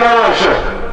İstiklal Marşı.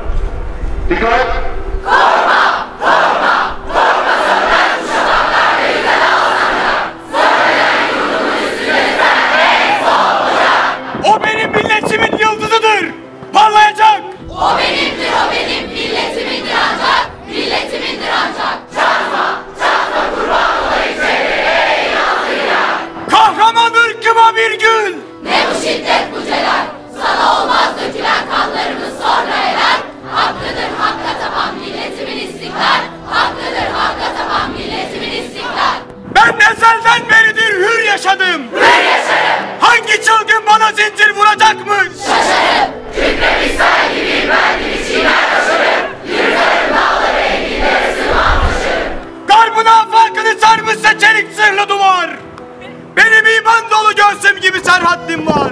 Dikkat! Korkma, korkma, korkma senden şu şafaklarda yüzen alsana. Söylenen yurdumun üstüne sen en son olacak. O benim milletimin yıldızıdır, parlayacak. O benimdir, o benim milletimindir ancak, milletimindir ancak. Çatma, çatma kurban olayım çevreye ey nazlıya. Kahraman ırkıma bir gün. Ne bu şiddet bu celal, sana olmaz dökülen kanlarımız sonra helal. Hakkıdır hakka tapan milletimin istiklal, hakkıdır hakka tapan milletimin istiklal. Ben ezelden beridir hür yaşadım. Hür yaşarım, Hangi çılgın bana zincir vuracakmış? şaşarım, kükremiş sel gibi ben gibi çiğner taşırım. Yürüterim dağları enginlere sığmamışım. Garbın afakını sarmışsa çelik zırhlı duvar. Benim iman dolu göğsüm gibi serhatlim var.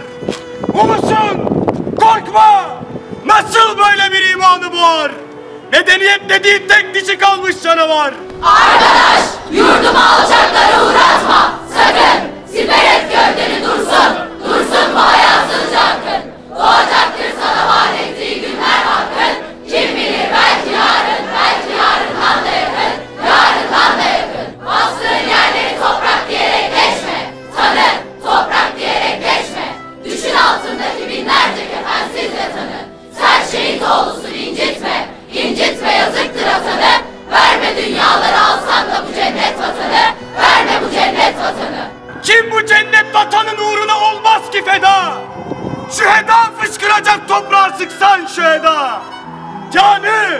Ulusun, korkma. Nasıl böyle bir imanı boğar? Medeniyet dediğin tek dişi kalmış canavar. Arkadaş, yurdumu alçaklara uğratma, sakın. Siper et gövdeni dursun, dursun bu hayasızca hakkın. Doğacaktır sana vaat ettiği günler hakkın. Kim bilir belki yarından da yakın, yarından da yakın. Bastığın yerleri toprak diyerek geçme, tanı, toprak diyerek geçme. Düşün altındaki binlerce kefensizle tanı. Sen şehit oğlusun incitme, incitme yazıktır atanı. Verme dünyaları alsan da bu cennet vatanı, verme bu cennet vatanı. Kim bu cennet vatanın uğruna olmaz ki feda? Şüheda fışkıracak toprağa sıksan şüheda. Canı,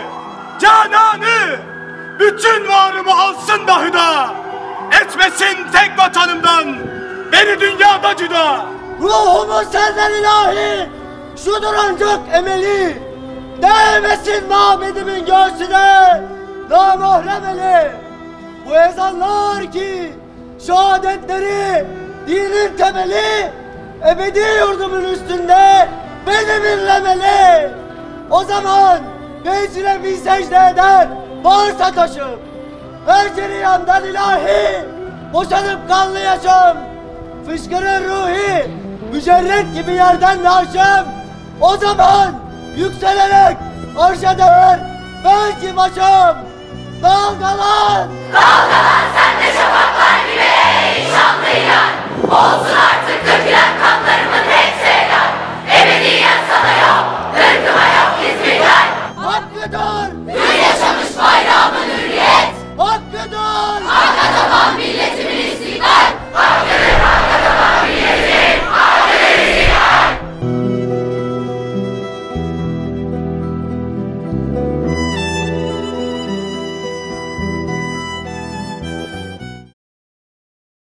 cananı, bütün varımı alsın da hüda. Etmesin tek vatanımdan, beni dünyada cüda. Ruhumu senden ilahi, şudur ancak emeli. Değmesin mabedimin göğsüne, namahrem eli. Bu ezanlar ki şehadetleri, dinin temeli, ebedi yurdumun üstünde benim inlemeli. O zaman vecre bir secde eder, varsa taşım. Her cereyandan ilahi, boşanıp kanlı yaşam. Fışkırır ruhi, mücerret gibi yerden naşım. O zaman yükselerek arşa değer belki başım. Dalgalan! Dalgalan sen de şafaklar gibi ey şanlı ilan. Olsun artık dökülen kanlarımın hepsi helal. Ebediyen sana yok,